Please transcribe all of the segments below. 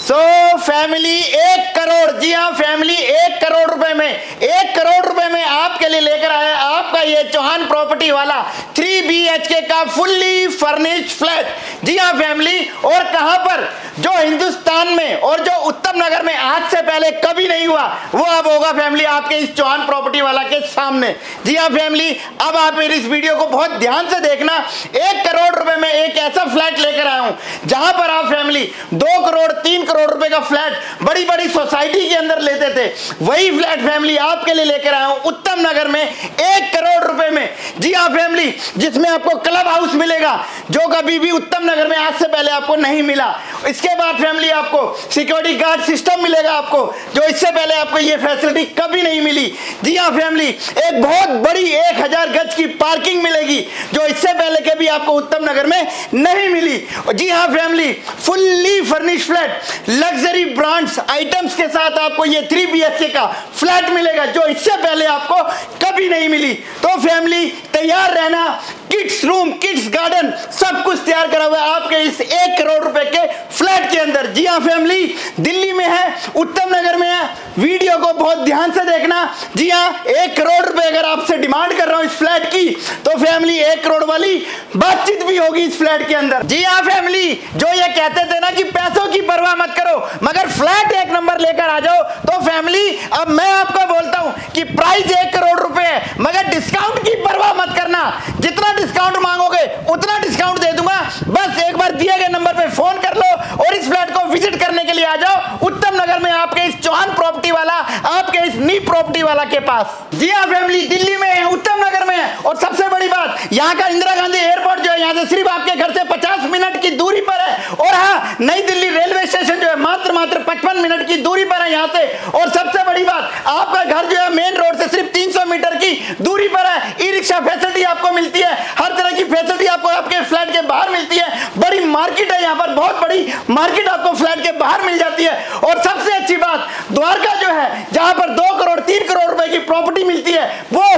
Family 1 crore, जी हाँ family 1 crore रुपए में, 1 करोड़ रुपए में आपके लिए लेकर आया आपका ये चौहान प्रॉपर्टी वाला 3 BHK का फुल्ली फर्निश्ड फ्लैट। जी हाँ फैमिली, और कहां पर, जो हिंदुस्तान में और जो उत्तम नगर में आज से पहले कभी नहीं हुआ, वो अब होगा फैमिली आपके इस चौहान प्रॉपर्टी वाला के सामने। जी हाँ फैमिली, अब आप मेरी इस वीडियो को बहुत ध्यान से देखना। 1 करोड़ रुपए में एक ऐसा फ्लैट लेकर आया हूं जहां पर आप फैमिली 2 करोड़ 3 करोड़ रुपए का फ्लैट बड़ी बड़ी सोसाइटी के अंदर लेते थे, वही फ्लैट फैमिली आपके लिए लेकर आया हूं उत्तम नगर में 1 करोड़ रुपए में। जी हाँ फैमिली, जिसमें आपको क्लब हाउस मिलेगा जो कभी भी उत्तम नगर में आज से पहले आपको नहीं मिला। इसके बाद फैमिली आपको सिक्योरिटी गार्ड सिस्टम मिलेगा आपको, जो इससे पहले आपको ये फैसिलिटी कभी नहीं मिली। जी हाँ फैमिली, एक बहुत बड़ी 1000 गज की पार्किंग मिलेगी जो इससे पहले कभी आपको उत्तम नगर में नहीं मिली। जी हाँ family, fully furnished flat luxury brands items के साथ आपको ये 3 BHK का फ्लैट मिलेगा जो इससे पहले आपको कभी नहीं मिली। तो फैमिली तैयार रहना, किड्स रूम, किड्स गार्डन सब कुछ तैयार करा हुआ है आपके इस 1 करोड़ रुपए के फ्लैट के अंदर। जी हाँ फैमिली, दिल्ली में है, उत्तम नगर में है, वीडियो को बहुत ध्यान से देखना। जी हाँ, 1 करोड़ रुपए अगर आपसे डिमांड कर रहा हूं इस फ्लैट की, तो फैमिली 1 करोड़ वाली बातचीत भी होगी इस फ्लैट के अंदर। जी हाँ फैमिली, जो ये कहते थे ना कि पैसों की परवाह मत करो मगर फ्लैट 1 नंबर लेकर आ जाओ, तो फैमिली अब मैं आपको बोलता हूं कि प्राइस 1 करोड़ रुपए है मगर डिस्काउंट की परवाह मत करना। जितना डिस्काउंट मांगोगे उतना डिस्काउंट दे दूंगा, बस एक बार दिए गए नंबर पे फोन कर लो और इस फ्लैट को विजिट करने के लिए आ जाओ उत्तम नगर में आपके इस चौहान प्रॉपर्टी वाला, आपके इस नी प्रॉपर्टी वाला के पास। जी हाँ फैमिली, दिल्ली में है, उत्तम नगर में है, और सबसे बड़ी बात यहाँ का इंदिरा गांधी एयरपोर्ट जो है यहाँ से सिर्फ आपके घर से 50 मिनट की दूरी पर है, और हाँ नई दिल्ली रेलवे स्टेशन जो है मात्र 55 मिनट की दूरी पर है यहाँ से। और सबसे बड़ी बात, आपका घर जो है मेन रोड से सिर्फ 300 मीटर की दूरी पर है। ई रिक्शा फैसिलिटी आपको मिलती है, हर तरह की फैसिलिटी आपको आपके फ्लैट के बाहर मिलती है। बड़ी मार्केट है यहाँ पर, बहुत बड़ी मार्केट आपको फ्लैट के बाहर मिल जाती है। और सबसे अच्छी बात, द्वारका जो है जहां पर 2 करोड़ 3 करोड़ रुपए की प्रॉपर्टी मिलती है,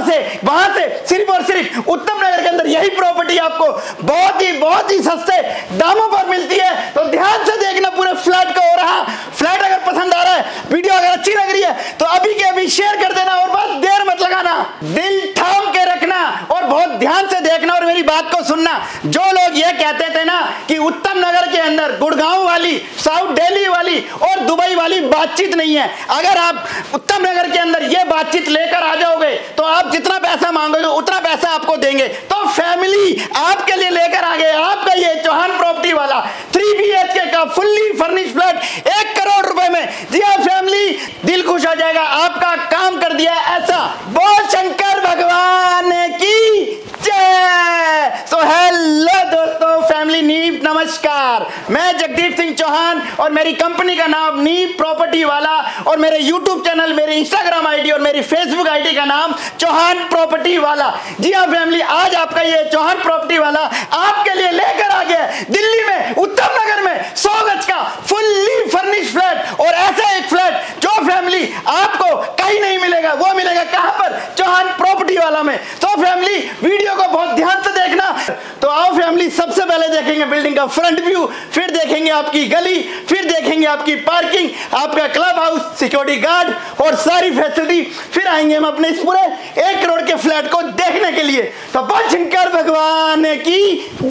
वहां से सिर्फ और सिर्फ उत्तम नगर के अंदर यही प्रॉपर्टी आपको बहुत ही सस्ते दामों पर मिलती है। तो ध्यान से देखना पूरे फ्लैट को। और हाँ, फ्लैट अगर पसंद आ रहा है, वीडियो अगर अच्छी लग रही है तो अभी के अभी शेयर कर देना और बस देर मत लगाना, दिल थाम के रखना और बहुत ध्यान से देखना और मेरी बात को सुनना। जो लोग ये कहते थे ना कि उत्तम नगर के अंदर गुड़गांव वाली, साउथ दिल्ली वाली और दुबई वाली बातचीत नहीं है, अगर आप उत्तम नगर के अंदर ये बातचीत लेकर आ जाओगे तो आप जितना पैसा मांगोगे उतना पैसा आपको देंगे। तो फैमिली आपके लिए लेकर आ गए आपका ये चौहान प्रॉपर्टी वाला 3 BHK का फुल्ली फर्निश्ड फ्लैट 1 करोड़ रुपए में। जी हाँ फैमिली, दिल खुश हो जाएगा, आपका काम कर दिया ऐसा। बोल शंकर भगवान की जय। सो हेलो दोस्तों, फैमिली नीव नमस्कार, मैं जगदीप सिंह चौहान और मेरी कंपनी का नाम नीव प्रॉपर्टी वाला, और मेरे यूट्यूब चैनल, मेरे इंस्टाग्राम आईडी और मेरी फेसबुक आईडी का नाम चौहान प्रॉपर्टी वाला। जी हाँ फैमिली, आज आपका ये चौहान प्रॉपर्टी वाला आपके लिए लेकर आ गया दिल्ली में उत्तम नगर में 100 गज का फुल्ली फर्निश्ड फ्लैट। और ऐसा एक फ्लैट जो फैमिली आपको कहीं नहीं मिलेगा, वो मिलेगा कहां पर, चौहान प्रॉपर्टी वाला में। तो फैमिली वीडियो को बहुत ध्यान से देखना। तो आओ फैमिली, सबसे पहले देखेंगे बिल्डिंग का फ्रंट व्यू, फिर देखेंगे आपकी गली, फिर देखेंगे आपकी पार्किंग, आपका क्लब हाउस, सिक्योरिटी गार्ड और सारी फैसिलिटी, फिर आएंगे हम अपने इस पूरे 1 करोड़ के फ्लैट को देखने के लिए। तो बोल शंकर भगवान की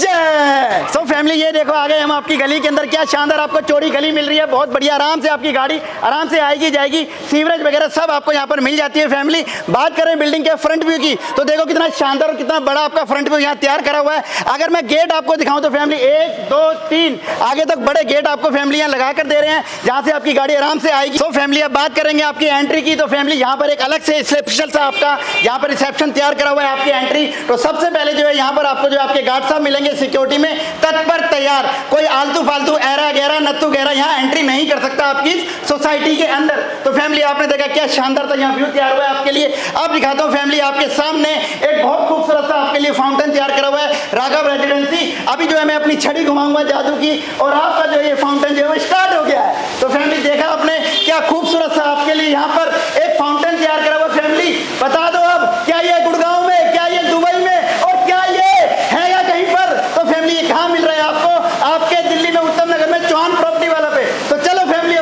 जय। सो फैमिली, ये देखो आ गए हम आपकी गली के अंदर, क्या शानदार आपको चौड़ी गली मिल रही है, बहुत बढ़िया, आराम से आपकी गाड़ी आराम से आएगी जाएगी, सीवरेज वगैरह सब आपको यहाँ पर मिल जाती है। फैमिली बात करें बिल्डिंग के फ्रंट व्यू की, तो देखो कितना शानदार और कितना बड़ा आपका फ्रंट व्यू यहाँ तैयार करा हुआ है। अगर मैं गेट आपको दिखाऊं तो फैमिली 1 2 3 आगे तक बड़े गेट आपको फैमिली यहाँ लगा कर दे रहे हैं, जहां से आपकी गाड़ी आराम से आएगी। तो फैमिली अब बात करेंगे आपकी एंट्री की, तो फैमिली यहाँ पर एक अलग से स्पेशल सा आपका यहाँ पर रिसेप्शन तैयार करा हुआ है आपकी एंट्री। तो सबसे पहले जो है यहाँ पर आपको जो आपके गार्ड साहब मिलेंगे सिक्योरिटी में तत्पर तैयार, कोई आलतू फालतू ऐरा गहरा नत्तू गहरा यहाँ एंट्री नहीं कर सकता आपकी सोसाइटी के अंदर। तो फैमिली आपने देखा क्या शानदार था यहाँ व्यू तैयार हुआ है आपके लिए। अब दिखाता हूँ फैमिली आपके सामने एक बहुत खूबसूरत सा आपके लिए फाउंटेन तैयार करा हुआ है, राघव रेजिडेंसी। अभी जो है मैं अपनी छड़ी घुमाऊंगा जादू की और आपका जो ये फाउंटेन जो है वो स्टार्ट हो गया है। तो फैमिली देखा आपने क्या खूबसूरत सा आपके लिए यहाँ पर एक फाउंटेन तैयार करा हुआ। फैमिली बता दो अब, क्या ये गुड़गांव में, क्या ये दुबई में और क्या ये है या कहीं पर? तो फैमिली ये कहाँ मिल रहा है आपको? आपके दिल्ली में उत्तम नगर में चौहान प्रॉपर्टी वाला पे। तो चलो फैमिली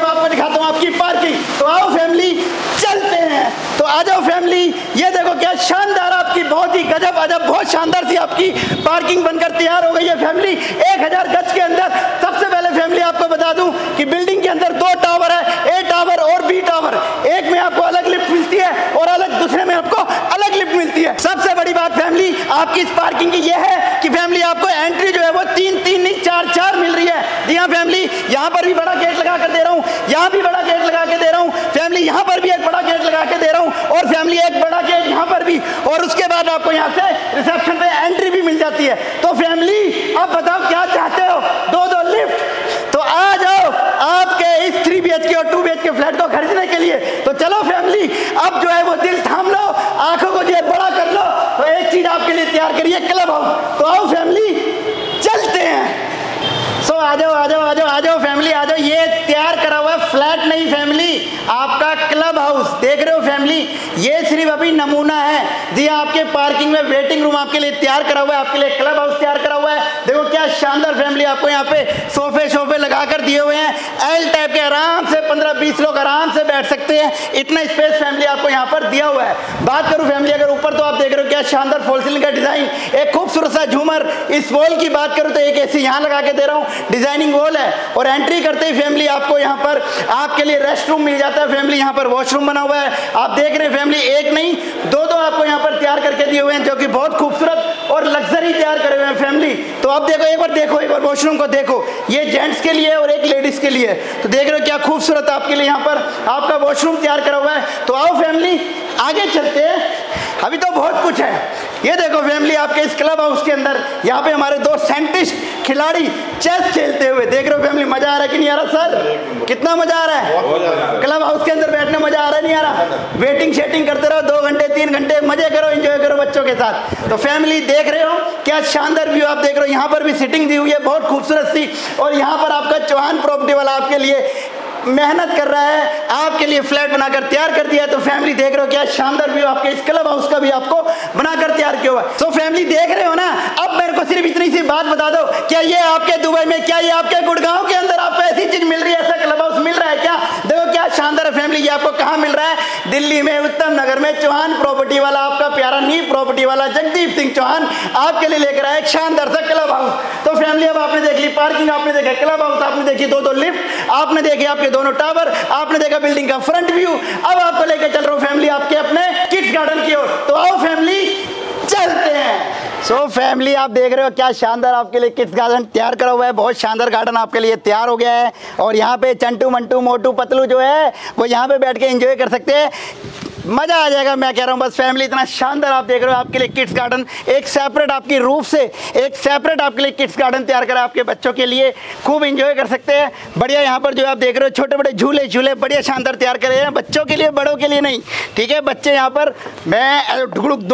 आपकी पार्किंग। तो आओ फैमिली चलते हैं। तो आ जाओ फैमिली, ये देखो क्या शानदार आपकी, बहुत ही गजब अजब, बहुत शानदार सी आपकी पार्किंग बनकर तैयार हो गई है फैमिली 1000 गज के अंदर। सबसे पहले फैमिली आपको बता दूं कि बिल्डिंग के अंदर 2 टावर है, ए टावर और बी टावर। एक में आपको अलग लिफ्ट मिलती है और अलग दूसरे में आपको अलग लिफ्ट मिलती है। सबसे बड़ी बात फैमिली आपकी इस पार्किंग की यह है कि फैमिली आपको एंट्री जो है वो 3-3 नहीं 4-4 मिल रही है। जी हाँ फैमिली, यहाँ पर भी बड़ा गेट लगा कर दे रहा हूँ, यहाँ भी बड़ा गेट लगा के दे रहा हूँ फैमिली, यहाँ पर भी एक बड़ा गेट लगा के दे रहा हूँ और फैमिली एक बड़ा गेट यहाँ पर भी, और उसके बाद आपको यहाँ से रिसेप्शन पे एंट्री भी मिल जाती है। तो फैमिली अब बताओ क्या चाहते हो, 2-2 लिफ्ट? तो आ जाओ आपके इस 3 BHK और 2 BHK फ्लैट को खरीदने के लिए। तो चलो फैमिली, अब जो है वो दिल थाम लो, आंखों को जो है बड़ा कर लो। तो एक चीज आपके लिए तैयार करिए, क्लब हाउस। तो आओ फैमिली चलते हैं। सो आ जाओ आ जाओ आ जाओ आ जाओ फैमिली आ जाओ। ये तैयार करा हुआ है फ्लैट नहीं फैमिली, आपका क्लब हाउस। देख रहे हो फैमिली, ये सिर्फ अभी नमूना है। जी आपके पार्किंग में वेटिंग रूम आपके लिए तैयार करा हुआ है, आपके लिए क्लब हाउस तैयार करा हुआ है। देखो क्या शानदार फैमिली, आपको यहाँ पे सोफे लगाकर दिए हुए हैं, एल टाइप के, आराम से 15-20 लोग आराम से बैठ सकते हैं, इतना स्पेस फैमिली आपको यहाँ पर दिया हुआ है। बात करूँ फैमिली अगर ऊपर, तो आप देख रहे हो क्या शानदार फॉल सीलिंग का डिजाइन, एक खूबसूरत सा झूमर। इस वॉल की बात करूँ तो एक ऐसी यहाँ लगा के दे रहा हूँ, डिजाइनिंग वॉल है। और एंट्री करते ही फैमिली आपको यहाँ पर आपके लिए रेस्ट रूम मिल जाता है फैमिली, यहाँ पर वॉशरूम बना हुआ है। आप देख रहे हैं फैमिली, एक नहीं 2-2 आपको यहाँ पर तैयार करके दिए हुए हैं, जो कि बहुत खूबसूरत और लग्जरी तैयार करे हुए हैं फैमिली। तो आप देखो एक बार वॉशरूम को देखो, ये जेंट्स के लिए और एक लेडीज के लिए। तो देख रहे हो क्या खूबसूरत आपके लिए यहाँ पर आपका वॉशरूम तैयार करा हुआ है। तो आओ फैमिली आगे चलते हैं, अभी तो बहुत कुछ है। ये देखो फैमिली आपके इस क्लब हाउस के अंदर यहाँ पे हमारे 2 साइंटिस्ट खिलाड़ी चेस खेलते हुए, देख रहे हो फैमिली, मजा आ रहा है कि नहीं आ रहा सर? कितना मजा आ रहा है? क्लब हाउस के अंदर बैठने मजा आ रहा है नहीं आ रहा? वेटिंग शेटिंग करते रहो 2 घंटे 3 घंटे, मजे करो, एंजॉय करो बच्चों के साथ। तो फैमिली देख रहे हो क्या शानदार व्यू आप देख रहे हो, यहाँ पर भी सिटिंग दी हुई है बहुत खूबसूरत सी, और यहाँ पर आपका चौहान प्रॉपर्टी वाला आपके लिए मेहनत कर रहा है, आपके लिए फ्लैट बनाकर तैयार कर दिया है। तो फैमिली देख रहे हो क्या शानदार व्यू आपके इस क्लब हाउस का भी आपको बनाकर तैयार किया हुआ है। तो फैमिली देख रहे हो ना, अब मेरे को सिर्फ इतनी सी बात बता दो, क्या ये आपके दुबई में, क्या ये आपके गुड़गांव के अंदर आपको ऐसी चीज मिल रही है, ऐसा क्लब हाउस मिल रहा है क्या? देखो क्या शानदार है फैमिली, ये आपको कहाँ मिल रहा है? दिल्ली में उत्तम नगर में चौहान प्रॉपर्टी वाला, आपका प्यारा नी प्रॉपर्टी वाला जगदीप सिंह चौहान आपके लिए लेकर आया एक शानदार सा क्लब हाउस। तो फैमिली अब आपने देख ली पार्किंग, आपने देखा क्लब हाउस, आपने देखी 2-2 लिफ्ट, आपने देखे आपके दोनों टावर, आपने देखा बिल्डिंग का फ्रंट व्यू। अब आपको लेकर चल रहा हूं फैमिली आपके अपने किड्स गार्डन की ओर। तो आओ फैमिली चलते हैं। सो फैमिली आप देख रहे हो क्या शानदार आपके लिए किड्स गार्डन तैयार करा हुआ है, बहुत शानदार गार्डन आपके लिए तैयार हो गया है। और यहाँ पे चंटू मंटू मोटू पतलू जो है वो यहाँ पे बैठ के एंजॉय कर सकते हैं, मजा आ जाएगा। मैं कह रहा हूँ बस फैमिली, इतना शानदार आप देख रहे हो आपके लिए किड्स गार्डन, एक सेपरेट आपकी रूफ से एक सेपरेट आपके लिए किड्स गार्डन तैयार करा आपके बच्चों के लिए, खूब एंजॉय कर सकते हैं। बढ़िया यहाँ पर जो आप देख रहे हो छोटे बड़े झूले बढ़िया शानदार तैयार करे हैं, बच्चों के लिए बड़ों के लिए नहीं, ठीक है। बच्चे यहाँ पर मैं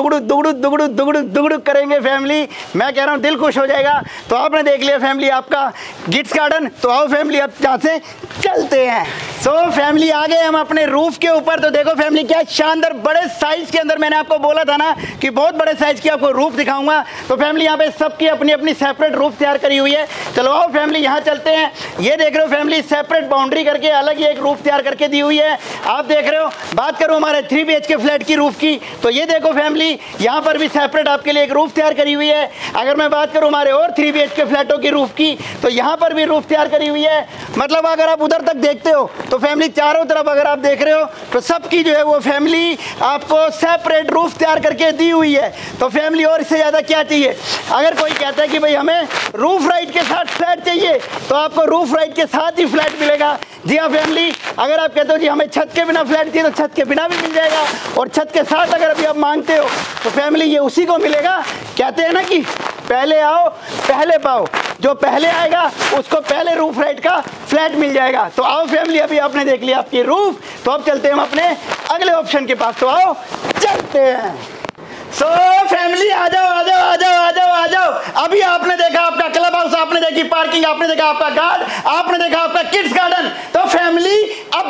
दुगड़ुक करेंगे फैमिली, मैं कह रहा हूँ दिल खुश हो जाएगा। तो आपने देख लिया फैमिली आपका किड्स गार्डन। तो आओ फैमिली अब यहाँ से चलते हैं। सो फैमिली आ गए हम अपने रूफ के ऊपर। तो देखो फैमिली क्या शानदार बड़े साइज के अंदर, मैंने आपको बोला था ना कि बहुत बड़े साइज की आपको रूफ दिखाऊंगा। तो फैमिली यहाँ पे सबकी अपनी अपनी सेपरेट रूफ तैयार करी हुई है। चलो आओ फैमिली यहाँ चलते हैं। ये देख रहे हो फैमिली सेपरेट बाउंड्री करके अलग ही एक रूफ तैयार करके दी हुई है, आप देख रहे हो। बात करूँ हमारे 3 BHK फ्लैट की रूफ की, तो ये देखो फैमिली यहाँ पर भी सेपरेट आपके लिए एक रूफ तैयार करी हुई है। अगर मैं बात करूँ हमारे और 3 BHK फ्लैटों की रूफ की, तो यहाँ पर भी रूफ तैयार करी हुई है। मतलब अगर आप उधर तक देखते हो तो फैमिली चारों तरफ अगर आप देख रहे हो तो सबकी जो है वो फैमिली आपको सेपरेट रूफ तैयार करके दी हुई है। तो फैमिली और इससे ज़्यादा क्या चाहिए? अगर कोई कहता है कि भाई हमें रूफ राइट के साथ फ्लैट चाहिए, तो आपको रूफ राइट के साथ ही फ्लैट मिलेगा। जी हाँ फैमिली, अगर आप कहते हो जी हमें छत के बिना फ्लैट चाहिए, तो छत के बिना भी मिल जाएगा, और छत के साथ अगर अभी आप मांगते हो तो फैमिली ये उसी को मिलेगा। कहते हैं ना कि पहले आओ पहले पाओ, जो पहले आएगा उसको पहले रूफ राइट का फ्लैट मिल जाएगा। तो आओ फैमिली, अभी आपने देख लिया आपकी रूफ, तो अब चलते हैं हम अपने अगले ऑप्शन के पास। तो आओ चलते हैं। सो फैमिली आ जाओ आ जाओ आ जाओ आ जाओ आ जाओ। अभी आपने देखा आपका क्लब हाउस, आपने देखी पार्किंग, आपने देखा आपका गार्ड, आपने देखा आपका किड्स गार्डन। तो फैमिली अब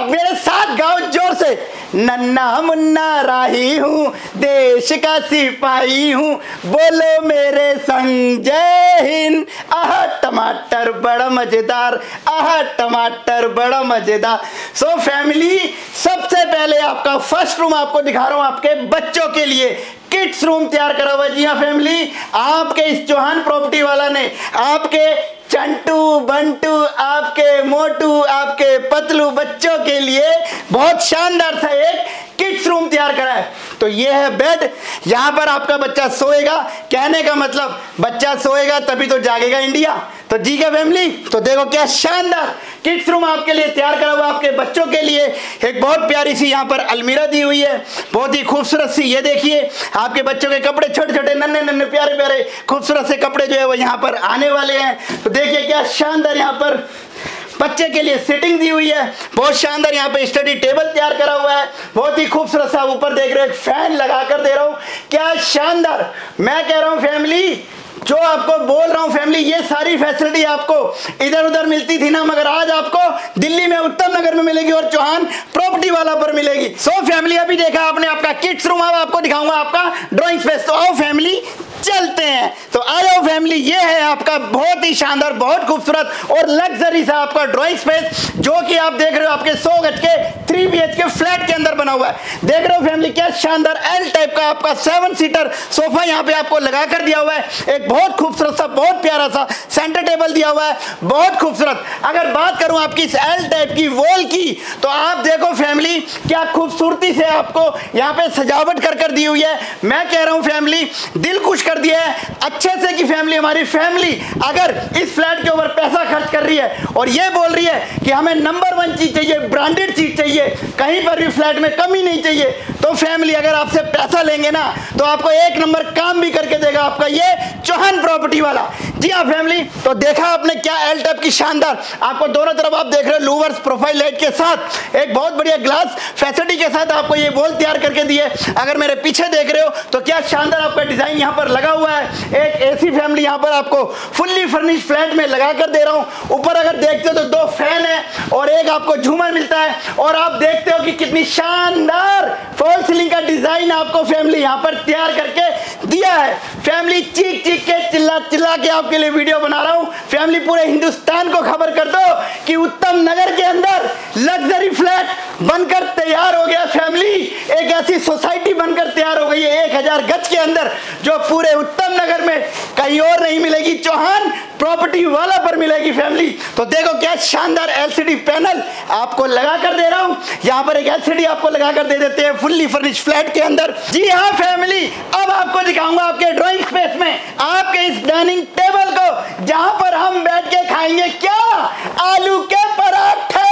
अब मेरे साथ गाओ जोर से, नन्ना मुन्ना राही हूँ, देश का सिपाही हूँ, बोलो मेरे संग जय हिंद। आहा टमाटर बड़ा मजेदार, आहा टमाटर बड़ा मजेदार। सो फैमिली, सबसे पहले आपका फर्स्ट रूम आपको दिखा रहा हूँ आपके बच्चों के लिए, किड्स रूम तैयार करा हुआ। जी हाँ फैमिली, आपके इस चौहान प्रॉपर्टी वाला ने आपके चंटू बंटू, आपके मोटू, आपके पतलू बच्चों के लिए बहुत शानदार सा एक किड्स रूम तैयार करा है। तो ये है बेड, यहाँ पर आपका बच्चा सोएगा। कहने का मतलब बच्चा सोएगा तभी तो जागेगा इंडिया। तो जी क्या फैमिली, तो देखो क्या शानदार किड्स रूम आपके लिए तैयार करा हुआ आपके बच्चों के लिए। एक बहुत प्यारी सी यहाँ पर अलमीरा दी हुई है, बहुत ही खूबसूरत सी। ये देखिए आपके बच्चों के कपड़े, छोटे छोटे नन्हे नन्हे प्यारे प्यारे खूबसूरत से कपड़े जो है वो यहाँ पर आने वाले हैं। तो देखिए क्या शानदार यहाँ पर बच्चे के लिए सिटिंग दी हुई है, बहुत शानदार यहाँ पे स्टडी टेबल तैयार करा हुआ है, बहुत ही खूबसूरत सा। ऊपर देख रहे हो एक फैन लगा कर दे रहा हूँ, क्या शानदार। मैं कह रहा हूँ फैमिली, जो आपको बोल रहा हूं फैमिली, ये सारी फैसिलिटी आपको इधर उधर मिलती थी ना, मगर आज आपको दिल्ली में उत्तम नगर में मिलेगी और चौहान प्रॉपर्टी वाला पर मिलेगी। सो फैमिली, अभी देखा आपने आपका किड्स रूम, अब आपको दिखाऊंगा आपका ड्राइंग स्पेस। तो आओ फैमिली चलते हैं। तो आ जाओ फैमिली, ये है आपका बहुत ही शानदार, बहुत खूबसूरत और लग्जरी सा आपका ड्राइंग स्पेस, जो कि आप देख रहे हो आपके 100 गज के 3 BHK फ्लैट के अंदर बना हुआ है। देख रहे हो फैमिली क्या शानदार एल टाइप का आपका 7 सीटर सोफा यहाँ पे आपको लगा कर दिया हुआ है। एक बहुत खूबसूरत सा, बहुत प्यारा सा सेंटर टेबल दिया हुआ है, बहुत खूबसूरत। अगर बात करूं आपकी इस एल टाइप की वॉल की, तो आप देखो फैमिली क्या खूबसूरती से आपको यहाँ पे सजावट कर दी हुई है। मैं कह रहा हूं फैमिली, दिल खुश कर दिया है अच्छे से कि फैमिली, हमारी फैमिली अगर इस फ्लैट के ऊपर पैसा खर्च कर रही है और ये बोल रही है कि हमें नंबर 1 चीज चाहिए, ब्रांडेड चीज चाहिए, कहीं पर भी फ्लैट में कमी नहीं चाहिए, तो फैमिली अगर आपसे पैसा लेंगे ना तो आपको एक नंबर काम भी करके देगा आपका ये चौहान प्रॉपर्टी वाला। जी हाँ फैमिली, तो देखा आपने क्या एल टाइप की शानदार, आपको दोनों तरफ आप देख रहे हो लूवर्स प्रोफाइल लाइट के साथ एक बहुत बढ़िया ग्लास फैसिलिटी के साथ आपको ये वॉल तैयार करके दिए। अगर मेरे पीछे देख रहे हो तो क्या शानदार आपका डिजाइन यहाँ पर लगा हुआ है। एक एसी फैमिली यहाँ पर आपको फुल्ली फर्निश्ड फ्लैट में लगा कर दे रहा हूँ। ऊपर अगर देखते हो तो 2 फैन है और एक आपको झूमर मिलता है, और आप देखते हो कि कितनी शानदार फॉल सीलिंग का डिजाइन आपको फैमिली यहाँ पर तैयार करके दिया है। फैमिली चीख चीख के चिल्ला चिल्ला के आपके लिए वीडियो बना रहा हूँ। फैमिली पूरे हिंदुस्तान को खबर कर दो कि उत्तम नगर के अंदर लग्जरी फ्लैट बनकर तैयार हो गया। फैमिली एक ऐसी सोसाइटी बनकर तैयार हो गई है 1000 गज के अंदर, जो पूरे उत्तम नगर में कहीं और नहीं मिलेगी, चौहान प्रॉपर्टी वाला पर मिलेगी फैमिली। तो देखो क्या शानदार एलसीडी पैनल आपको लगा कर दे रहा हूं। यहां पर एक एलसीडी आपको लगा कर दे देते हैं फुल्ली फर्निश्ड फ्लैट के अंदर। जी हां फैमिली, अब आपको दिखाऊंगा आपके ड्राइंग स्पेस में आपके इस डाइनिंग टेबल को, जहां पर हम बैठ के खाएंगे क्या, आलू के पराठे।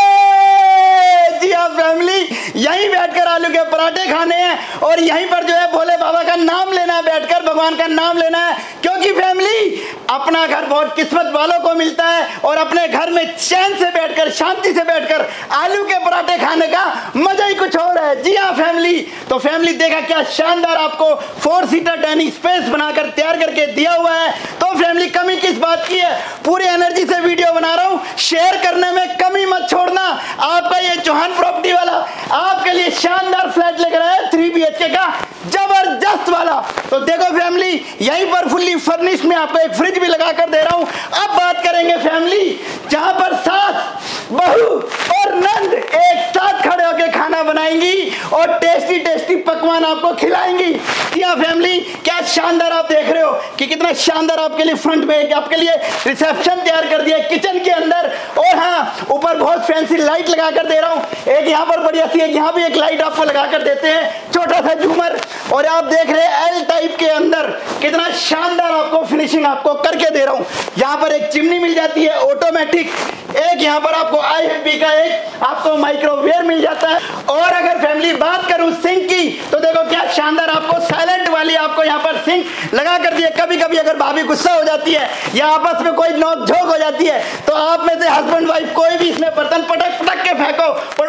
जी हाँ फैमिली, यहीं बैठकर आलू के पराठे खाने हैं और यहीं पर जो है भोले बाबा का नाम लेना है, बैठकर भगवान का नाम लेना है। क्योंकि फैमिली अपना घर बहुत किस्मत वालों को मिलता है और अपने घर में चैन से बैठकर, शांति से बैठकर आलू के पराठे खाने का मजा ही कुछ और है। जी हाँ फैमिली, तो फैमिली देखा क्या शानदार आपको 4 सीटर डाइनिंग स्पेस बनाकर तैयार करके दिया हुआ है। तो फैमिली कमी किस बात की है, पूरी एनर्जी से वीडियो बना रहा हूँ, शेयर करने में कमी मत छोड़ना। आपका ये चौहान प्रॉपर्टी वाला आपके लिए शानदार फ्लैट लेकर आया 3 BHK का जबरदस्त वाला। तो देखो फैमिली, यहीं पर फुल्ली फर्निश में आपको एक फ्रिज भी लगा कर दे रहा हूं। अब बात करेंगे फैमिली, जहां पर सास, बहू और नंद एक साथ खड़े होकर खाना बनाएंगी और टेस्टी टेस्टी पकवान आपको खिलाएंगी। क्या फैमिली, क्या शानदार आप देख रहे हो कि कितना शानदार आपके लिए फ्रंट में आपके लिए रिसेप्शन तैयार कर दिया किचन के अंदर। और हाँ, ऊपर बहुत फैंसी लाइट लगा कर दे रहा हूं, एक यहाँ पर बढ़िया सी, एक यहाँ भी एक लाइट आपको लगा कर देते हैं, छोटा सा झूमर। और आप देख रहे हैं एल टाइप के अंदर कितना शानदार आपको फिनिशिंग आपको करके दे रहा हूं। यहाँ पर एक चिमनी मिल जाती है ऑटोमेटिक, एक यहाँ पर आपको IFB का एक आपको माइक्रोवेव मिल जाता है। और अगर फैमिली बात करूं सिंक की, तो देखो क्या शानदार आपको साइलेंट वाली आपको यहाँ पर सिंक लगा कर दिया। कभी कभी अगर भाभी गुस्सा हो जाती है या आपस में कोई नोक झोंक हो जाती है, तो आप में से हस्बैंड वाइफ कोई भी इसमें बर्तन पटक पटक के फेंको, पड़ोसियों को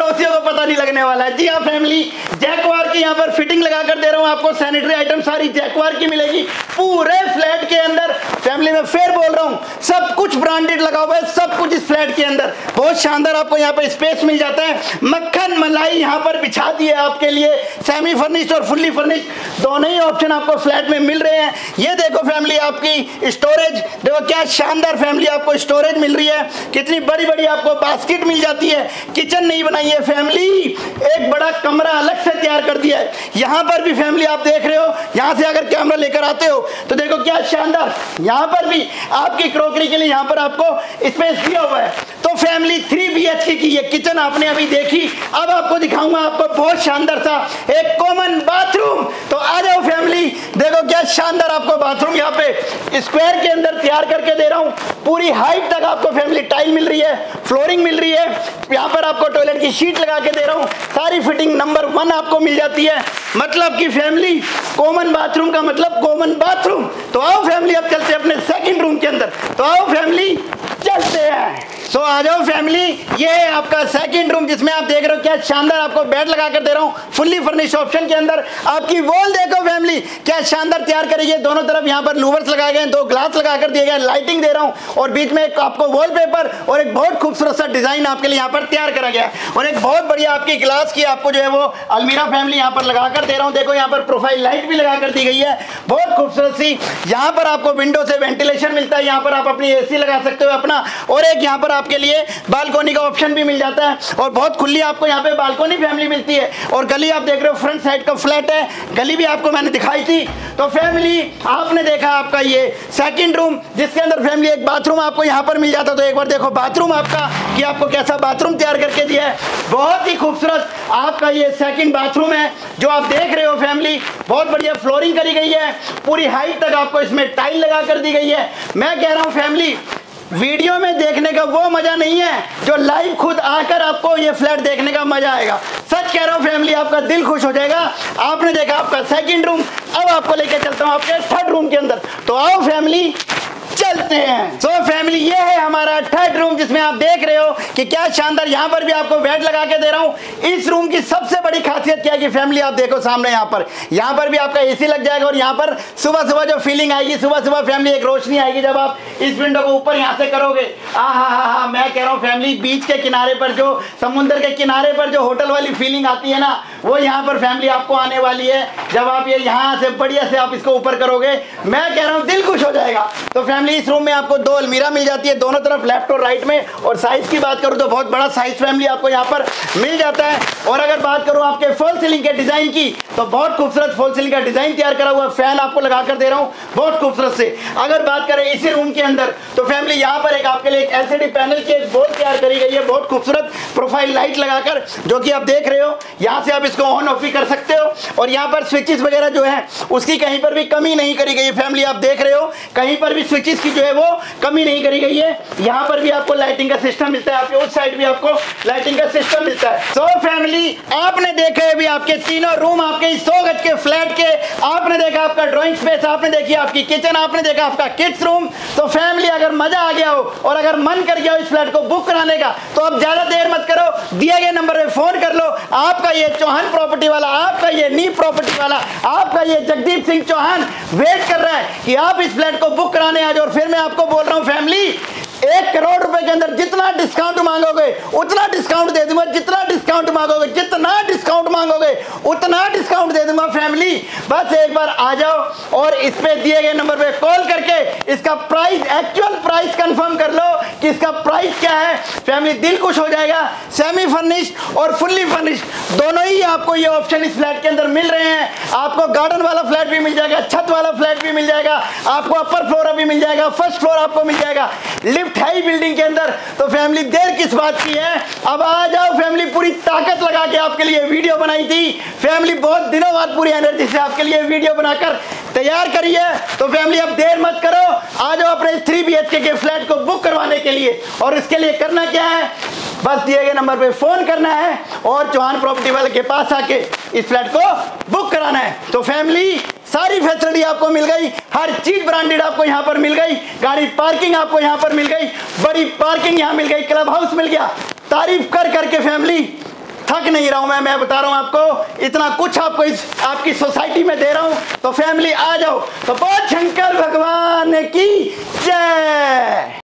पता नहीं लगने वाला है। जी हाँ फैमिली, जैकवार की यहाँ पर फिटिंग लगा कर दे रहा हूँ आपको। सैनिटरी आइटम सारी जैकवार की मिलेगी पूरे फ्लैट के अंदर। फैमिली में फिर बोल रहा हूँ, सब कुछ ब्रांडेड लगा हुआ है, सब कुछ इस फ्लैट के अंदर। बहुत शानदार आपको यहाँ पर स्पेस मिल जाता है। मक्खन मलाई यहाँ पर बिछा दी है आपके लिए। सेमी फर्निश्ड और फुल्ली फर्निश्ड दोनों ही ऑप्शन आपको फ्लैट में मिल रहे हैं। ये देखो फैमिली आपकी स्टोरेज, देखो क्या शानदार फैमिली आपको स्टोरेज मिल रही है। कितनी बड़ी बड़ी आपको बास्केट मिल जाती है। किचन नहीं बनाई है फैमिली, एक बड़ा कमरा अलग से तैयार कर दिया है। यहाँ पर भी फैमिली आप देख रहे हो, यहाँ से अगर कैमरा लेकर आते हो तो देखो क्या शानदार, यहाँ पर भी आपकी क्रॉकरी के लिए यहाँ पर आपको स्पेस दिया हुआ है। तो फैमिली 3 BHK की ये किचन आपने अभी देखी, अब आपको दिखाऊंगा आपको बहुत शानदार सा एक कॉमन बाथरूम। तो आ जाओ फैमिली, देखो क्या शानदार आपको बाथरूम यहाँ पे स्क्वायर के अंदर तैयार करके दे रहा हूँ। पूरी हाइट तक आपको फैमिली टाइल मिल रही है, फ्लोरिंग मिल रही है। यहाँ पर आपको टॉयलेट की शीट लगा के दे रहा हूँ। सारी फिटिंग नंबर 1 आपको मिल जाती है। मतलब कि फैमिली कॉमन बाथरूम का मतलब कॉमन बाथरूम। तो आओ फैमिली अब चलते हैं अपने सेकंड रूम के अंदर। तो आओ फैमिली चलते हैं। सो आ जाओ फैमिली, ये है आपका सेकंड रूम जिसमें आप देख रहे हो क्या शानदार आपको बेड लगा कर दे रहा हूँ फुल्ली फर्निश्ड ऑप्शन के अंदर। आपकी वॉल देखो फैमिली क्या शानदार तैयार करी है। दोनों तरफ यहाँ पर लूवर्स लगाए गए, 2 ग्लास लगा कर दिए गए, लाइटिंग दे रहा हूँ और बीच में एक आपको वॉलपेपर और एक बहुत खूबसूरत सा डिजाइन आपके लिए यहाँ पर तैयार करा गया है। और एक बहुत बढ़िया आपकी ग्लास की आपको जो है वो अलमीरा फैमिली यहाँ पर लगा कर दे रहा हूँ। देखो यहाँ पर प्रोफाइल लाइट भी लगा कर दी गई है बहुत खूबसूरत सी। यहाँ पर आपको विंडो से वेंटिलेशन मिलता है, यहाँ पर आप अपनी AC लगा सकते हो अपना। और एक यहाँ पर आपके लिए बालकोनी का ऑप्शन भी मिल जाता है और बहुत खुली आपको यहाँ पे बालकोनी फैमिली मिलती है। और गली आप देख रहे हो फ्रंट साइड का फ्लैट है, गली भी आपको मैंने दिखाई थी। तो फैमिली आपने देखा आपका ये सेकंड रूम जिसके अंदर फैमिली एक बाथरूम आपको यहाँ पर मिल जाता। तो एक बार देखो बाथरूम आपका कि आपको कैसा बाथरूम तैयार करके दिया है। बहुत ही खूबसूरत आपका ये सेकंड बाथरूम है जो आप देख रहे हो फैमिली। बहुत बढ़िया फ्लोरिंग करी गई है, पूरी हाइट तक आपको इसमें टाइल लगा कर दी गई है। मैं कह रहा हूँ फैमिली वीडियो में देखने का वो मजा नहीं है जो लाइव खुद आकर आपको ये फ्लैट देखने का मजा आएगा। सच कह रहा हूँ फैमिली, आपका दिल खुश हो जाएगा। आपने देखा आपका सेकंड रूम, अब आपको लेकर चलता हूँ आपके थर्ड रूम के अंदर। तो आओ फैमिली चलते हैं। सो फैमिली ये है हमारा थर्ड रूम जिसमें आप देख रहे हो कि क्या शानदार यहाँ पर भी आपको बेड लगा के दे रहा हूँ। इस रूम की सबसे बड़ी खासियत क्या है कि फैमिली आप देखो सामने यहाँ पर भी आपका AC लग जाएगा और यहाँ पर सुबह सुबह जो फीलिंग आएगी, सुबह सुबह फैमिली एक रोशनी आएगी जब आप इस विंडो को ऊपर यहाँ से करोगे। हा मैं कह रहा हूँ फैमिली बीच के किनारे पर जो समुद्र के किनारे पर जो होटल वाली फीलिंग आती है ना, वो यहाँ पर फैमिली आपको आने वाली है जब आप ये यहाँ से बढ़िया से आप इसको ऊपर करोगे। मैं कह रहा हूँ दिल खुश हो जाएगा। तो फैमिली इस रूम में आपको 2 अलमीरा मिल जाती है दोनों तरफ लेफ्ट और राइट में। और साइज की बात करूं तो बहुत बड़ा साइज फैमिली आपको यहाँ पर मिल जाता है। और अगर बात करूं आपके फॉल सीलिंग के डिजाइन की तो बहुत खूबसूरत फॉल सीलिंग का डिजाइन तैयार करा हुआ फैन आपको लगा कर दे रहा हूं बहुत खूबसूरत से। अगर बात करें इसी रूम के अंदर तो फैमिली यहाँ पर एक आपके लिए एक LCD पैनल की एक बोर्ड तैयार करी गई है बहुत खूबसूरत प्रोफाइल लाइट लगाकर, जो कि आप देख रहे हो। यहाँ से आप इसको ऑन ऑफ भी कर सकते हो और यहाँ पर स्विचेस वगैरह जो है उसकी कहीं पर भी कमी नहीं करी गई है फैमिली। आप देख रहे हो कहीं पर भी स्विचेस की जो है वो कमी नहीं करी गई है। यहाँ पर भी आपको लाइटिंग का सिस्टम मिलता है, आपके उस साइड भी आपको लाइटिंग का सिस्टम मिलता है। सो फैमिली आपने देखा है अभी आपके तीनों रूम आपके 100 गज के फ्लैट के। आपने देखा आपका ड्राइंग स्पेस, आपने देखी आपकी किचन, आपने देखा आपका किड्स रूम। तो फैमिली अगर मजा आ गया हो और अगर मन कर गया हो इस फ्लैट को बुक कराने का तो अब ज्यादा देर मत करो, दिए गए नंबर पे फोन कर लो। आपका ये चौहान प्रॉपर्टी वाला, आपका ये नी प्रॉपर्टी वाला, आपका ये जगदीप सिंह चौहान वेट कर रहा है कि आप इस फ्लैट को बुक कराने आ जाओ। और फिर मैं आपको बोल रहा हूं फैमिली 1 करोड़ रुपए के अंदर जितना डिस्काउंट मांगोगे उतना डिस्काउंट दे दूंगा, जितना डिस्काउंट मांगोगे जितना डिस्काउंट मांगोगे उतना डिस्काउंट दे दूंगा फैमिली। बस एक बार आ जाओ और इस पे दिए गए नंबर पे कॉल करके इसका प्राइस, एक्चुअल प्राइस कंफर्म कर लो कि इसका प्राइस क्या है। फैमिली दिल खुश हो जाएगा। सेमी फर्निश्ड और फुल्ली फर्निश्ड दोनों ही आपको ये ऑप्शन इस फ्लैट के अंदर मिल रहे हैं। आपको गार्डन वाला फ्लैट भी मिल जाएगा, छत वाला फ्लैट भी मिल जाएगा, आपको अपर फ्लोर भी मिल जाएगा, फर्स्ट फ्लोर आपको मिल जाएगा, लिफ्ट है बिल्डिंग के अंदर। तो फैमिली देर किस बात की है, अब आ जाओ फैमिली। पूरी ताकत लगा के आपके लिए वीडियो बनाई थी फैमिली, बहुत दिनों बाद पूरी एनर्जी से आपके लिए वीडियो बनाकर तैयार करी है। तो फैमिली अब देर मत करो, आ जाओ अपने 3 BHK के फ्लैट को बुक करवाने के लिए। और इसके लिए करना क्या है, बस दिए गए नंबर पे फोन करना है और चौहान प्रॉपर्टी वाले के पास आके इस फ्लैट को बुक कराना है। तो फैमिली सारी फैसिलिटी आपको मिल गई, हर चीज ब्रांडेड आपको यहाँ पर मिल गई, गाड़ी पार्किंग आपको यहाँ पर मिल गई, बड़ी पार्किंग यहाँ मिल गई, क्लब हाउस मिल गया। तारीफ कर करके फैमिली थक नहीं रहा हूं मैं बता रहा हूं आपको, इतना कुछ आपको इस आपकी सोसाइटी में दे रहा हूं, तो फैमिली आ जाओ। तो बोल शंकर भगवान की जय।